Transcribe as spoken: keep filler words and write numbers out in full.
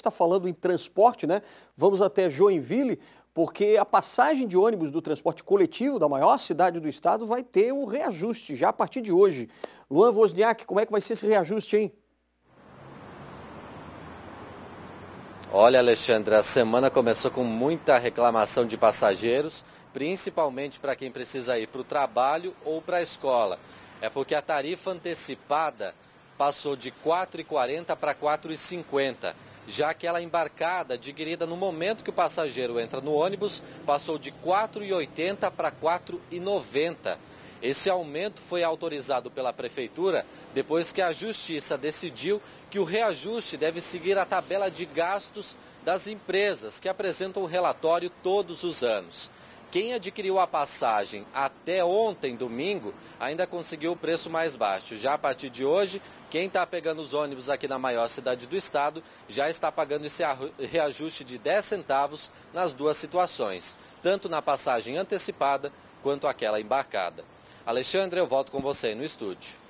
está falando em transporte, né? Vamos até Joinville, porque a passagem de ônibus do transporte coletivo da maior cidade do estado vai ter um reajuste já a partir de hoje. Luan Wozniak, como é que vai ser esse reajuste, hein? Olha, Alexandre, a semana começou com muita reclamação de passageiros, principalmente para quem precisa ir para o trabalho ou para a escola. É porque a tarifa antecipada passou de quatro reais e quarenta centavos para quatro reais e cinquenta centavos. Já aquela embarcada adquirida no momento que o passageiro entra no ônibus passou de quatro reais e oitenta centavos para quatro reais e noventa centavos. Esse aumento foi autorizado pela Prefeitura depois que a Justiça decidiu que o reajuste deve seguir a tabela de gastos das empresas, que apresentam o relatório todos os anos. Quem adquiriu a passagem até ontem, domingo, ainda conseguiu o preço mais baixo. Já a partir de hoje, quem está pegando os ônibus aqui na maior cidade do estado já está pagando esse reajuste de dez centavos nas duas situações, tanto na passagem antecipada quanto aquela embarcada. Alexandre, eu volto com você no estúdio.